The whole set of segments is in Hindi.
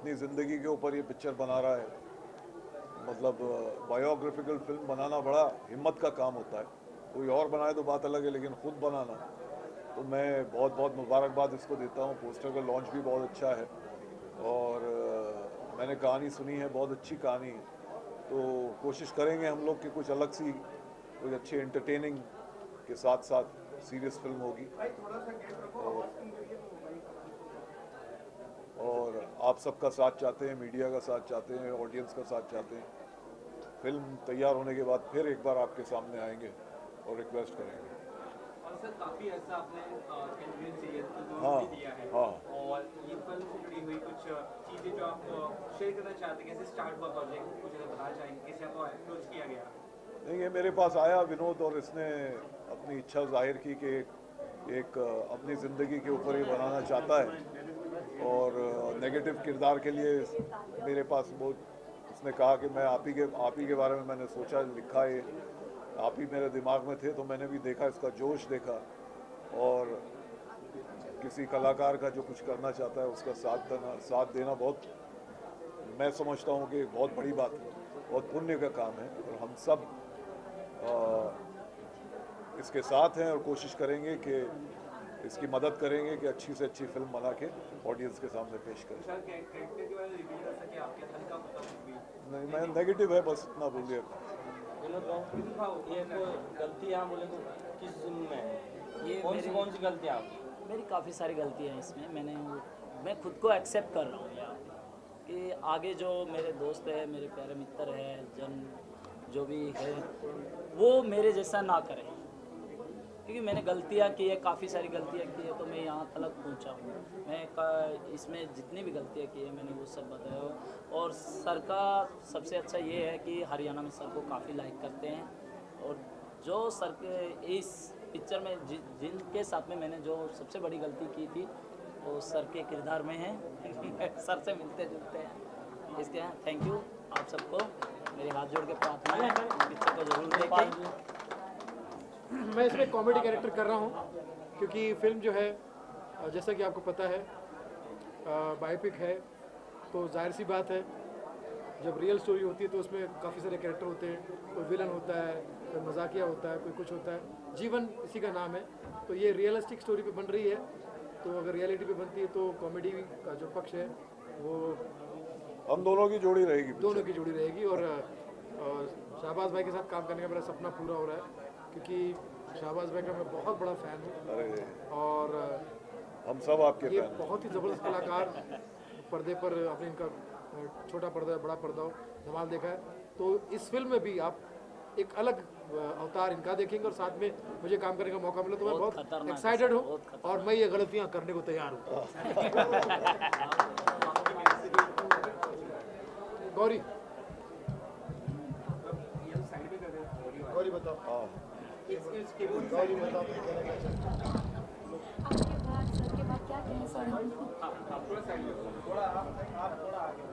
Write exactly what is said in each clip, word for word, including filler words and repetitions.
अपनी ज़िंदगी के ऊपर ये पिक्चर बना रहा है। मतलब बायोग्राफिकल फिल्म बनाना बड़ा हिम्मत का काम होता है। कोई और बनाए तो बात अलग है, लेकिन खुद बनाना, तो मैं बहुत बहुत मुबारकबाद इसको देता हूँ। पोस्टर का लॉन्च भी बहुत अच्छा है और अ, मैंने कहानी सुनी है, बहुत अच्छी कहानी। तो कोशिश करेंगे हम लोग कि कुछ अलग सी, कुछ अच्छी एंटरटेनिंग के साथ साथ सीरियस फिल्म होगी। और, और आप सबका साथ चाहते हैं, मीडिया का साथ चाहते हैं, ऑडियंस का साथ चाहते हैं। फिल्म तैयार होने के बाद फिर एक बार आपके सामने आएंगे और रिक्वेस्ट करेंगे। और सर काफ़ी ऐसा आपने इंटरव्यू सीरियल हाँ भी दिया है, हाँ और ये फिल्म से जुड़ी हुई कुछ चीज़ें जो आप शेयर करना चाहते हैं, कैसे स्टार्ट हुआ प्रोजेक्ट, कुछ अगर बताना चाहेंगे, कैसे आपको अप्रोच किया गया? नहीं, ये मेरे पास आया विनोद और इसने अपनी इच्छा जाहिर की कि एक, एक अपनी ज़िंदगी के ऊपर ही बनाना चाहता है और नेगेटिव किरदार के लिए मेरे पास बहुत, उसने कहा कि मैं आप ही के आप ही के बारे में मैंने सोचा, लिखा, ये आप ही मेरे दिमाग में थे। तो मैंने भी देखा, इसका जोश देखा, और किसी कलाकार का जो कुछ करना चाहता है उसका साथ देना साथ देना बहुत, मैं समझता हूँ कि बहुत बड़ी बात है, बहुत पुण्य का काम है। और हम सब आ, इसके साथ हैं और कोशिश करेंगे कि इसकी मदद करेंगे कि अच्छी से अच्छी फिल्म बना के ऑडियंस के सामने पेश करें। नहीं, मैं नेगेटिव है, बस इतना बोलिए। ये गलतियाँ बोले तो किस फिल्म में है? ये कौन सी मेरी कौन सी गलतियाँ आपकी? मेरी काफ़ी सारी गलतियाँ हैं इसमें। मैंने मैं खुद को एक्सेप्ट कर रहा हूँ यार, कि आगे जो मेरे दोस्त है, मेरे प्यारे मित्र है, जन जो भी है, वो मेरे जैसा ना करें, क्योंकि मैंने गलतियाँ की है, काफ़ी सारी गलतियाँ की है, तो मैं यहाँ तक पहुँचा हूँ। मैं का इसमें जितनी भी गलतियाँ की है मैंने वो सब बताया। और सर का सबसे अच्छा ये है कि हरियाणा में सर को काफ़ी लाइक करते हैं, और जो सर के इस पिक्चर में जि, जिनके साथ में मैंने जो सबसे बड़ी गलती की थी वो सर के किरदार में है। सर से मिलते जुलते हैं, इसके थैंक यू आप सबको। मेरे हाथ जोड़ के प्रार्थना है पिक्चर को जरूर देखें। मैं इसमें कॉमेडी कैरेक्टर कर रहा हूँ, क्योंकि फिल्म जो है जैसा कि आपको पता है बायोपिक है, तो जाहिर सी बात है जब रियल स्टोरी होती है तो उसमें काफ़ी सारे कैरेक्टर होते हैं। कोई विलन होता है, कोई मजाकिया होता है, कोई कुछ होता है। जीवन इसी का नाम है। तो ये रियलिस्टिक स्टोरी पे बन रही है, तो अगर रियलिटी पे बनती है तो कॉमेडी का जो पक्ष है वो हम दोनों की जोड़ी रहेगी, दोनों की जोड़ी रहेगी। और, और शहबाज भाई के साथ काम करने का मेरा सपना पूरा हो रहा है, क्योंकि शहबाज भाई का मैं बहुत बड़ा फ़ैन हूँ। अरे और हम सब आपके ये फैन हैं। बहुत ही ज़बरदस्त कलाकार, पर्दे पर आपने इनका छोटा पर्दा बड़ा पर्दा धमाल देखा है, तो इस फिल्म में भी आप एक अलग अवतार इनका देखेंगे, और साथ में मुझे काम करने का मौका मिला तो मैं बहुत एक्साइटेड हूँ, और मैं ये गलतियाँ करने को तैयार हूँ। गौरी गौरी बताओ। हाँ, गौरी बताओ आपके बाद सर के बाद क्या कहना चाहेंगे? थोड़ा आप थोड़ा आगे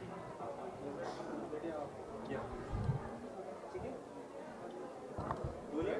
ठीक है, बोलिए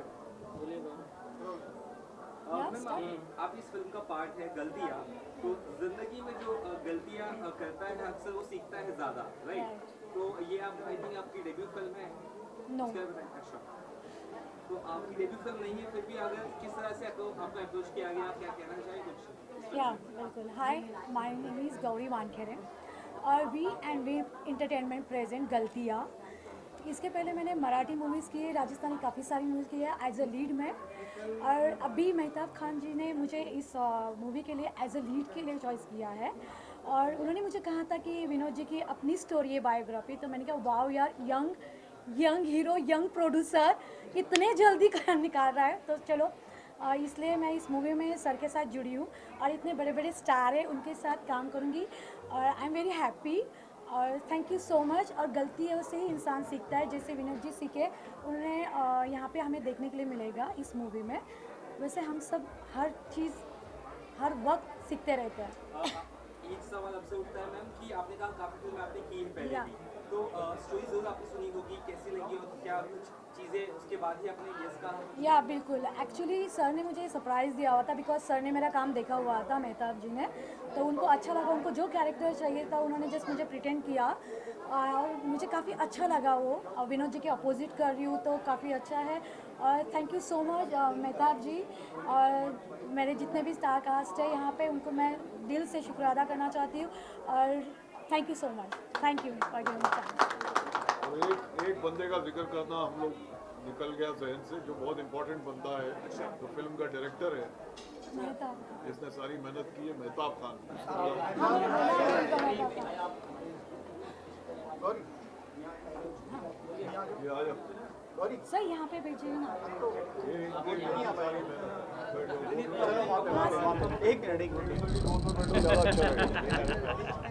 आप इस फिल्म का पार्ट है गलतियाँ, तो जिंदगी में जो गलतियाँ करता है अक्सर वो सीखता है ज़्यादा, राइट? तो ये आप आई थिंक आपकी डेब्यू फिल्म है? नो। अच्छा, तो आपकी डेब्यू फिल्म नहीं है, फिर भी अगर किस तरह से आपको आपको अप्रोच किया गया, आप क्या कहना चाहिए कुछ? या बिल्कुल। Hi, my name is Gauri Wankhede और V and V entertainment present Galtiyan. इसके पहले मैंने मराठी मूवीज़ की है, राजस्थानी काफ़ी सारी मूवीज़ की है एज अ लीड में, और अभी मेहताब खान जी ने मुझे इस मूवी के लिए एज अ लीड के लिए चॉइस किया है। और उन्होंने मुझे कहा था कि विनोद जी की अपनी स्टोरी है, बायोग्राफी। तो मैंने कहा वाओ यार, young young hero, young producer इतने जल्दी निकाल रहा है, तो चलो इसलिए मैं इस मूवी में सर के साथ जुड़ी हूँ, और इतने बड़े बड़े स्टार हैं उनके साथ काम करूँगी, और आई एम वेरी हैप्पी, और थैंक यू सो मच। और गलतियों से ही इंसान सीखता है, जैसे विनोद जी सीखे, उन्हें यहाँ पे हमें देखने के लिए मिलेगा इस मूवी में। वैसे हम सब हर चीज़ हर वक्त सीखते रहते हैं। एक सवाल आपसे उठता है मैम कि आपने कहा काफ़ी फिल्म आपने की है पहले भी, तो स्टोरी जरूर आपने सुनी होगी, कैसी लगी और क्या कुछ चीज़ें उसके बाद ही आपने यस कहा? या बिल्कुल, एक्चुअली सर ने मुझे सरप्राइज़ दिया हुआ था बिकॉज सर ने मेरा काम देखा हुआ था, मेहताब जी ने, तो उनको अच्छा लगा, उनको जो कैरेक्टर चाहिए था उन्होंने जस्ट मुझे प्रिटेंड किया और मुझे काफ़ी अच्छा लगा वो। और विनोद जी के अपोजिट कर रही हूँ तो काफ़ी अच्छा है और thank you so much Mehtab ji और मेरे जितने भी स्टार कास्ट है यहाँ पे उनको मैं दिल से शुक्र अदा करना चाहती हूँ और thank you so much, thank you for giving chance. और एक एक बंदे का जिक्र करना हम लोग निकल गया जहन से, जो बहुत इम्पोर्टेंट बनता है, जो फिल्म का डायरेक्टर है, मेहताब जिसने सारी मेहनत की है, मेहताब खान। ये आ जाओ। सर यहाँ पे भेजिए ना। ये इनकी मेहनत सारी मेहनत। एक मिनट एक मिनट दो दो मिनट में ज़्यादा अच्छा रहेगा।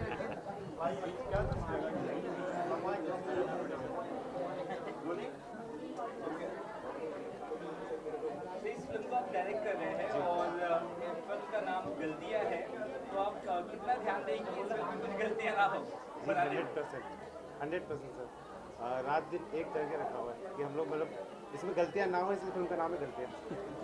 इस फिल्म को आप डायरेक्ट कर रहे हैं और फिल्म का नाम गलतियाँ है, तो आप अ, कितना ध्यान देंगे कि इसमें कुछ गलतियाँ ना हो बनाने में? Hundred percent hundred percent sir, आ, रात दिन एक करके रखा हुआ है कि हम लोग मतलब इसमें गलतियाँ ना हो, इसलिए फिल्म का नाम है गलतियाँ।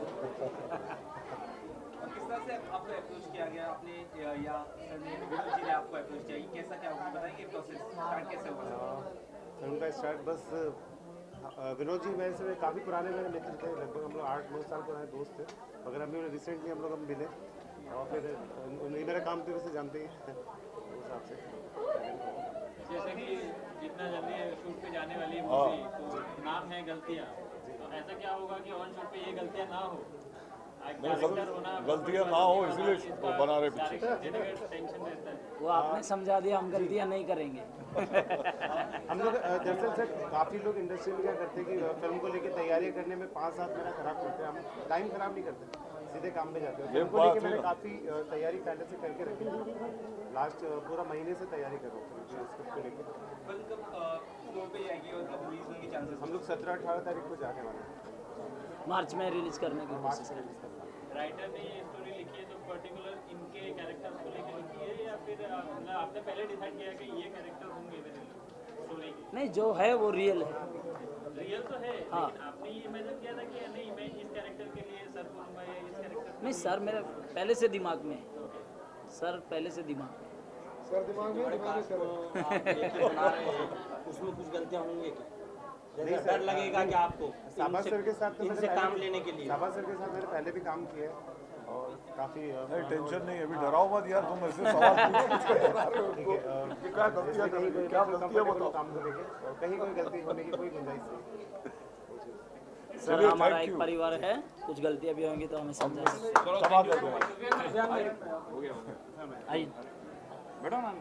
और किस तरह से आपको अप्रोच किया गया आपने या या सर ने विनोद जी ने आपको अप्रोच किया, ये कैसा क्या होगा बताएंगे प्रोसेस स्टार्ट कैसे हुआ? फिल्म का स्टार्ट बस आ, विनोद जी वैसे में काफ़ी पुराने मेरे मित्र थे, लगभग हम लोग आठ नौ साल पुराने दोस्त थे, मगर अभी रिसेंटली हम लोग हम मिले और फिर उन्हें मेरा काम तो वैसे जानते ही हैं, उस हिसाब से। जैसे कि जितना जल्दी शूट पे जाने वाली मूवी तो नाम है गलतियाँ, तो ऐसा क्या होगा कि ऑन शूट पे ये गलतियाँ ना हो? गलतियाँ ना हो इसीलिए बना रहे पीछे। टेंशन रहता है। वो आपने समझा दिया, हम गलतियाँ नहीं करेंगे। हम लोग अ, दरअसल सर काफ़ी लोग इंडस्ट्री में क्या करते हैं कि फिल्म को लेके तैयारियां करने में पाँच सात महीना खराब करते हैं, हम टाइम खराब नहीं करते, सीधे काम पे जाते हैं। फिल्म को लेके मैंने काफ़ी तैयारी पहले से करके रखी है, लास्ट पूरा महीने से तैयारी कर रहा हूँ स्क्रिप्ट को लेकर। फिल्म कब फ्लोर पे जाएगी और कब रिलीज होने के चांसेस? हम लोग सत्रह अठारह तारीख को जाने वाले हैं, मार्च में रिलीज करने की मार्च कोशिश में करेंगे। रिलीज करना है। राइटर ने ये स्टोरी लिखी है तो पर्टिकुलर इनके कैरेक्टर को लेकर लिखी है या फिर आ, मतलब आपने पहले डिसाइड किया कि ये कैरेक्टर होंगे मेरे स्टोरी के? नहीं, जो है वो रियल है। रियल तो है, हाँ। लेकिन आपने ये इमेजिन किया था कि नहीं मैं इस कैरेक्टर के लिए सर बोलूँगा या इस कैरेक्टर नहीं सर, मेरे पहले से दिमाग में है, सर पहले से दिमाग में। सर दिमाग में दिमाग में सर आप लेके बना रहे हैं उसमें कुछ गलतियाँ होंगी क्या? जैसे डर लगेगा कि आपको साबा सर के साथ तो मैंने इनसे पहले- काम लेने के लिए? साबा सर के साथ मैंने पहले भी काम किया है और काफ़ी नहीं टेंशन नहीं, अभी डराओ मत यार, तुम ऐसे सवाल पूछ के डरा रहे हो उनको कि क्या गलतियाँ कहीं करेंगे, कोई क्या गलतियाँ बताओ। काम को लेके और कहीं कोई गलती होने की कोई गुंजाइश नहीं। सर चलिए, हमारा thank एक you। परिवार है, कुछ गलतियाँ भी होंगी तो हमें समझा सकते क्षमा कर दें। आइए। बैठो ना।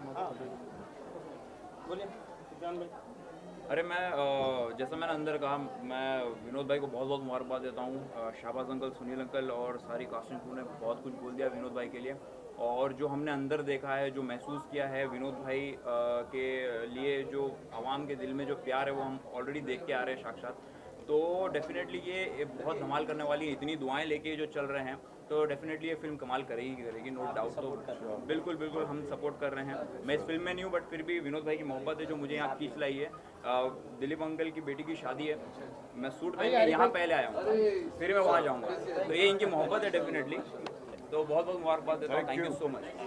बोलिए सुफियान भाई। अरे मैं अ, जैसा मैंने अंदर कहा, मैं विनोद भाई को बहुत बहुत मुबारकबाद देता हूँ। अ, शाहबाज अंकल, सुनील अंकल और सारी कास्टिंग क्रू ने बहुत कुछ बोल दिया विनोद भाई के लिए, और जो हमने अंदर देखा है, जो महसूस किया है विनोद भाई अ, के लिए, जो आवाम के दिल में जो प्यार है वो हम ऑलरेडी देख के आ रहे हैं साक्षात। तो डेफिनेटली ये बहुत धमाल करने वाली है, इतनी दुआएं लेके जो चल रहे हैं, तो डेफिनेटली ये फिल्म कमाल करेगी करेगी नो डाउट। तो बिल्कुल बिल्कुल हम सपोर्ट कर रहे हैं। मैं इस फिल्म में नहीं हूँ, बट फिर भी विनोद भाई की मोहब्बत है जो मुझे यहाँ खींच लाई है। अ, दिलीप अंकल की बेटी की शादी है, मैं सूट पहन के यहाँ पहले आया हूँ, फिर मैं वहाँ जाऊँगा, तो ये इनकी मोहब्बत है डेफिनेटली। तो बहुत बहुत मुबारकबाद देता हूँ, thank you so much.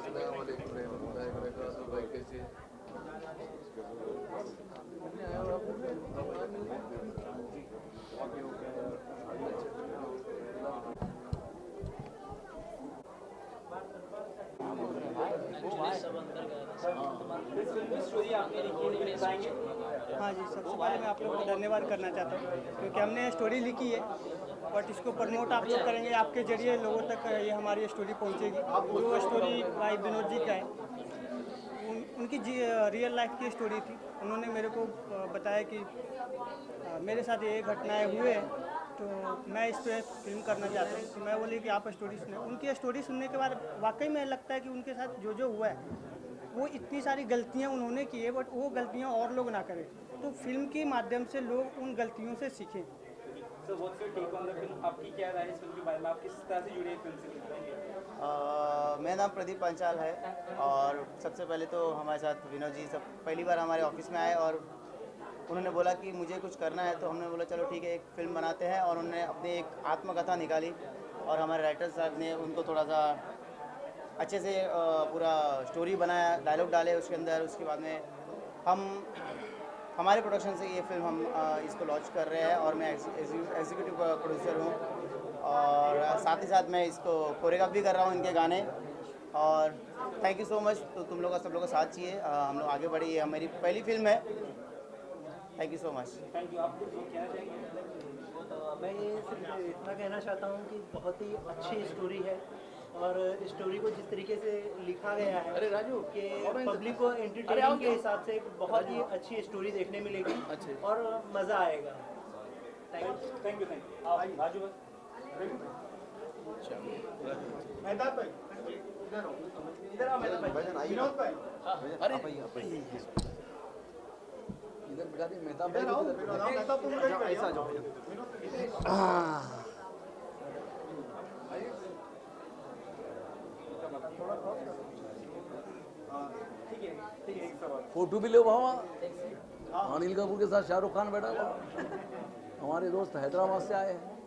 Story आपने लिखी है, बताएंगे? हाँ जी, सबसे पहले मैं आप लोगों को धन्यवाद करना चाहता हूँ क्योंकि हमने स्टोरी लिखी है, बट इसको प्रमोट आप लोग करेंगे, आपके जरिए लोगों तक ये हमारी स्टोरी पहुँचेगी। जो स्टोरी भाई विनोद जी का है, उन, उनकी जी रियल लाइफ की स्टोरी थी। उन्होंने मेरे को बताया कि आ, मेरे साथ ये घटनाएं हुए हैं, तो मैं इस पर फिल्म करना चाहता हूँ। तो मैं बोली कि आप स्टोरी सुने। उनकी स्टोरी सुनने के बाद वाकई में लगता है कि उनके साथ जो जो हुआ है, वो इतनी सारी गलतियाँ उन्होंने की है, बट वो गलतियाँ और लोग ना करें। तो फिल्म के माध्यम से लोग उन गलतियों से सीखें। So what's your take on the film? आपकी क्या राय है इस फिल्म के बारे में? आप किस तरह से जुड़े हैं फिल्म से? Uh, मेरा नाम प्रदीप पंचाल है और सबसे पहले तो हमारे साथ विनोद जी सब पहली बार हमारे ऑफिस में आए और उन्होंने बोला कि मुझे कुछ करना है, तो हमने बोला चलो ठीक है एक फ़िल्म बनाते हैं, और उन्होंने अपनी एक आत्मकथा निकाली और हमारे राइटर साहब ने उनको थोड़ा सा अच्छे से अ, पूरा स्टोरी बनाया, डायलॉग डाले उसके अंदर। उसके बाद में हम हमारे प्रोडक्शन से ये फिल्म हम अ, इसको लॉन्च कर रहे हैं, और मैं एग्जीक्यूटिव प्रोड्यूसर हूँ, और साथ ही साथ मैं इसको कोरियोग्राफ भी कर रहा हूँ इनके गाने। और थैंक यू सो मच, तो तुम लोग का सब लोग का साथ चाहिए, अ, हम लोग आगे बढ़े। ये मेरी पहली फिल्म है। Thank you so much. Thank you. आप कुछ कहना चाहेंगे? मैं ये सिर्फ इतना कहना चाहता हूँ कि बहुत ही अच्छी स्टोरी है, और स्टोरी को जिस तरीके से लिखा गया है, अरे राजू, कि पब्लिक को एंटरटेनिंग के हिसाब से एक बहुत ही अच्छी स्टोरी देखने मिलेगी और मज़ा आएगा। Thank you thank you thank you. आप राजू बस मेहताब भाई इधर आओ, इधर आओ मेहताब भाई, विनोद भाई, अरे इधर बिठा दे मेहताब भाई, इधर आओ विनोद, आओ मेहताब, तुम इधर ऐसा आ जाओ। ठीक है ठीक है। एक सवाल फोटो भी लो भावा, अनिल कपूर के साथ शाहरुख खान बैठा हुआ, हमारे दोस्त हैदराबाद से आए हैं।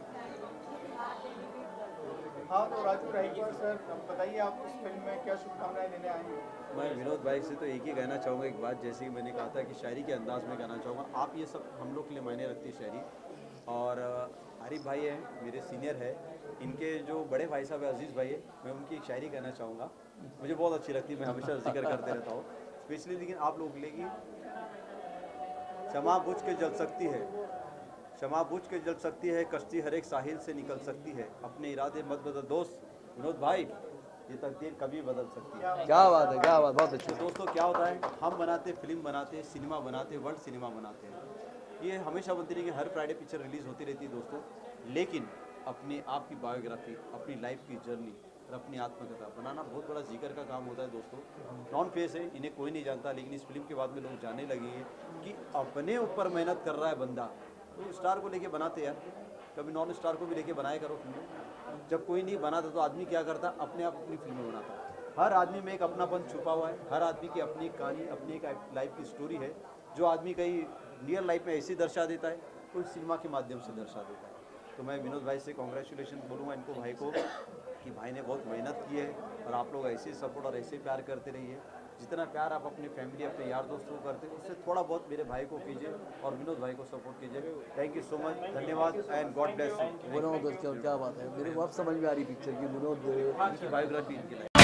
हाँ, तो राजू रायकर सर, बताइए आप इस फिल्म में क्या शुभकामनाएं देने आए हैं? मैं विनोद भाई से तो एक ही कहना चाहूँगा, एक बात जैसे कि मैंने कहा था कि शायरी के अंदाज में कहना चाहूँगा, आप ये सब हम लोग के लिए मायने रखती है शायरी। और आरिफ भाई हैं, मेरे सीनियर है, इनके जो बड़े भाई साहब है अजीज़ भाई है, मैं उनकी एक शायरी कहना चाहूँगा, मुझे बहुत अच्छी लगती है, मैं हमेशा जिक्र करते रहता हूँ स्पेशली। लेकिन आप लोग के लिए कि क्षमा बुझ के जल सकती है, क्षमा बुझ के जल सकती है, कश्ती हर एक साहिल से निकल सकती है, अपने इरादे मत बदल दोस्त विनोद भाई, ये तकदीर कभी बदल सकती है। क्या बात है, क्या बात, बहुत अच्छी। तो दोस्तों क्या होता है, हम बनाते फिल्म बनाते सिनेमा बनाते वर्ल्ड सिनेमा बनाते हैं, ये हमेशा बनती रही कि हर फ्राइडे पिक्चर रिलीज़ होती रहती है दोस्तों, लेकिन अपने आप की बायोग्राफी, अपनी लाइफ की जर्नी और अपनी आत्मकथा बनाना बहुत बड़ा जिक्र का काम होता है दोस्तों। नॉन फेस है, इन्हें कोई नहीं जानता, लेकिन इस फिल्म के बाद में लोग जानने लगे हैं कि अपने ऊपर मेहनत कर रहा है बंदा, तो स्टार को लेके बनाते यार, कभी नॉन स्टार को भी लेके बनाया करो फिल्म। जब कोई नहीं बनाता तो आदमी क्या करता, अपने आप अपनी फिल्में बनाता। हर आदमी में एक अपनापन छुपा हुआ है, हर आदमी की अपनी कहानी, अपनी एक लाइफ की स्टोरी है, जो आदमी कहीं रियल लाइफ में ऐसे दर्शा देता है, कोई सिनेमा के माध्यम से दर्शा देता है। तो मैं विनोद भाई से कॉन्ग्रेचुलेशन बोलूँगा इनको, भाई को, कि भाई ने बहुत मेहनत की है, और आप लोग ऐसे सपोर्ट और ऐसे प्यार करते रहिए। जितना प्यार आप अपनी फैमिली, अपने यार दोस्तों को करते हैं, उससे थोड़ा बहुत मेरे भाई को कीजिए और विनोद भाई को सपोर्ट कीजिए। थैंक यू सो मच, धन्यवाद and God bless you. Vinod, क्या बात है, मेरे को अब समझ में आ रही पिक्चर की, विनोद बायोग्राफी इनकी।